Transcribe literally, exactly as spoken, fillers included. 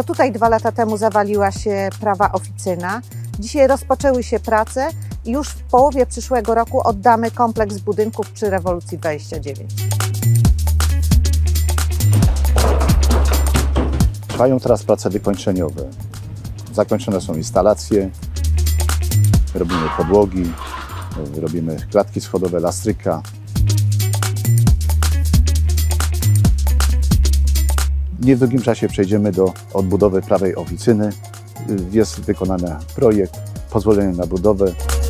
To tutaj dwa lata temu zawaliła się prawa oficyna. Dzisiaj rozpoczęły się prace i już w połowie przyszłego roku oddamy kompleks budynków przy rewolucji dwadzieścia dziewięć. Trwają teraz prace wykończeniowe. Zakończone są instalacje, robimy podłogi, robimy klatki schodowe, lastryka. W niedługim czasie przejdziemy do odbudowy prawej oficyny. Jest wykonany projekt, pozwolenie na budowę.